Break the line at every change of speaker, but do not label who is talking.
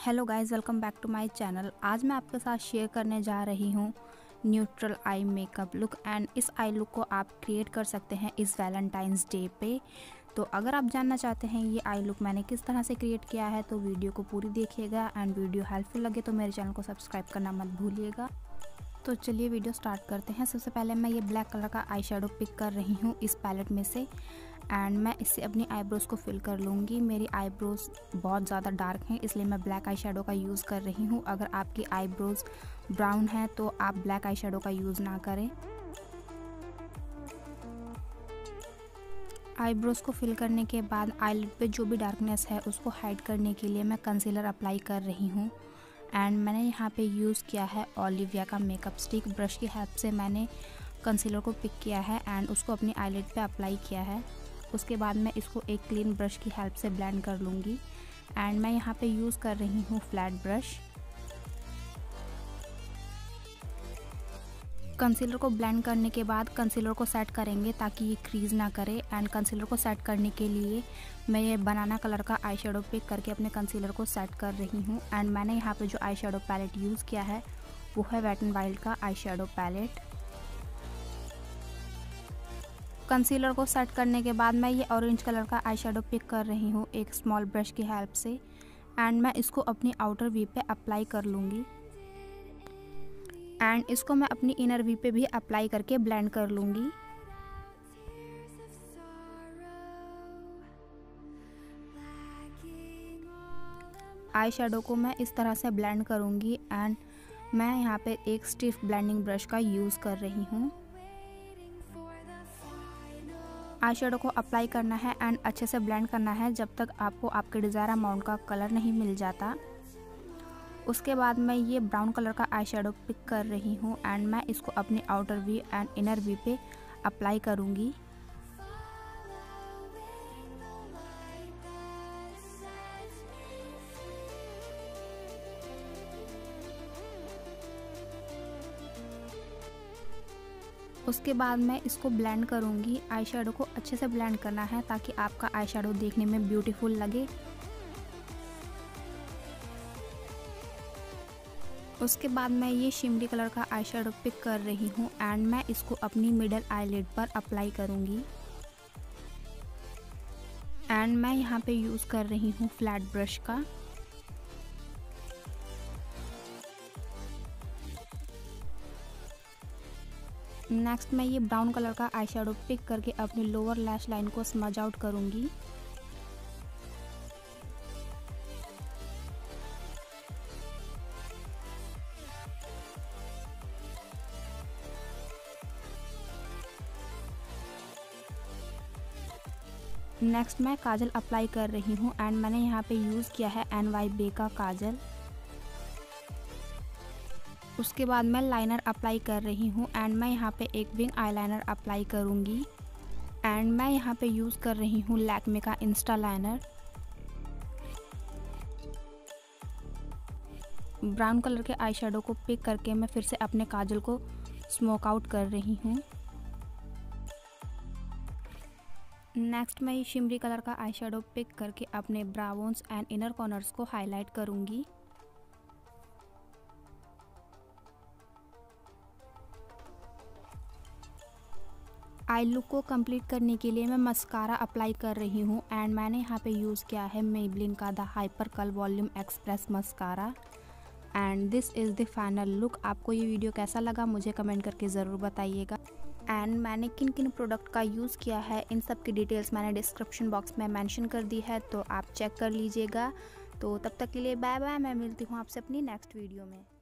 Hello guys, welcome back to my channel. आज मैं आपके साथ शेयर करने जा रही हूँ neutral eye makeup look and इस आई लुक को आप क्रिएट कर सकते हैं इस वैलेंटाइंस डे पे। तो अगर आप जानना चाहते हैं ये आई लुक मैंने किस तरह से क्रिएट किया है तो वीडियो को पूरी देखिएगा एंड वीडियो हेल्पफुल लगे तो मेरे चैनल को सब्सक्राइब करना मत भूलिएगा। तो चलिए वीडियो स्टार्ट करते हैं। सबसे पहले मैं ये ब्लैक कलर का आई शेडो पिक कर रही हूँ इस पैलेट में से एंड मैं इससे अपनी आईब्रोज़ को फिल कर लूँगी। मेरी आईब्रोज़ बहुत ज़्यादा डार्क हैं इसलिए मैं ब्लैक आई शेडो का यूज़ कर रही हूँ। अगर आपकी आईब्रोज़ ब्राउन है तो आप ब्लैक आई शेडो का यूज़ ना करें। आईब्रोज़ को फिल करने के बाद आईलिड पे जो भी डार्कनेस है उसको हाइड करने के लिए मैं कंसीलर अप्लाई कर रही हूँ एंड मैंने यहाँ पे यूज़ किया है ओलिविया का मेकअप स्टिक। ब्रश की हेल्प से मैंने कंसीलर को पिक किया है एंड उसको अपनी आईलिड पे अप्लाई किया है। उसके बाद मैं इसको एक क्लीन ब्रश की हेल्प से ब्लेंड कर लूँगी एंड मैं यहाँ पे यूज़ कर रही हूँ फ्लैट ब्रश। कंसीलर को ब्लेंड करने के बाद कंसीलर को सेट करेंगे ताकि ये क्रीज ना करे एंड कंसीलर को सेट करने के लिए मैं ये बनाना कलर का आई शेडो पिक करके अपने कंसीलर को सेट कर रही हूँ एंड मैंने यहाँ पे जो आई शेडो पैलेट यूज़ किया है वो है वेट एंड वाइल्ड का आई शेडो पैलेट। कंसीलर को सेट करने के बाद मैं ये ऑरेंज कलर का आई शेडो पिक कर रही हूँ एक स्मॉल ब्रश की हेल्प से एंड मैं इसको अपनी आउटर वी पे अप्लाई कर लूँगी एंड इसको मैं अपनी इनर वी पे भी अप्लाई करके ब्लेंड कर लूँगी। आई शेडो को मैं इस तरह से ब्लेंड करूँगी एंड मैं यहाँ पे एक स्टिफ ब्लेंडिंग ब्रश का यूज़ कर रही हूँ। आई शेडो को अप्लाई करना है एंड अच्छे से ब्लेंड करना है जब तक आपको आपके डिज़ायर अमाउंट का कलर नहीं मिल जाता। उसके बाद मैं ये ब्राउन कलर का आई शेडो पिक कर रही हूँ एंड मैं इसको अपनी outer V and inner V पे अप्लाई करूँगी। उसके बाद मैं इसको ब्लेंड करूँगी। आई शेडो को अच्छे से ब्लेंड करना है ताकि आपका आई शेडो देखने में ब्यूटीफुल लगे। उसके बाद मैं ये शिमरी कलर का आई शेडो पिक कर रही हूँ एंड मैं इसको अपनी मिडल आईलिड पर अप्लाई करूँगी एंड मैं यहाँ पे यूज़ कर रही हूँ फ्लैट ब्रश का। नेक्स्ट मैं ये ब्राउन कलर का आई शेडो पिक करके अपनी लोअर लैश लाइन को स्मज आउट करूँगी। नेक्स्ट मैं काजल अप्लाई कर रही हूँ एंड मैंने यहाँ पे यूज़ किया है NYB का काजल। उसके बाद मैं लाइनर अप्लाई कर रही हूँ एंड मैं यहाँ पे एक विंग आईलाइनर अप्लाई करूँगी एंड मैं यहाँ पे यूज़ कर रही हूँ लैक्मे का इंस्टा लाइनर। ब्राउन कलर के आई शेडो को पिक करके मैं फिर से अपने काजल को स्मोक आउट कर रही हूँ। नेक्स्ट मैं ये शिमरी कलर का आई शेडो पिक करके अपने ब्राउन्स एंड इनर कॉर्नर्स को हाईलाइट करूँगी। आई लुक को कंप्लीट करने के लिए मैं मस्कारा अप्लाई कर रही हूँ एंड मैंने यहाँ पे यूज़ किया है मेबलिन का the hyper curl volume express mascara and this is the final look. आपको ये वीडियो कैसा लगा मुझे कमेंट करके ज़रूर बताइएगा एंड मैंने किन किन प्रोडक्ट का यूज़ किया है इन सब की डिटेल्स मैंने डिस्क्रिप्शन बॉक्स में मेंशन कर दी है तो आप चेक कर लीजिएगा। तो तब तक के लिए बाय बाय। मैं मिलती हूँ आपसे अपनी नेक्स्ट वीडियो में।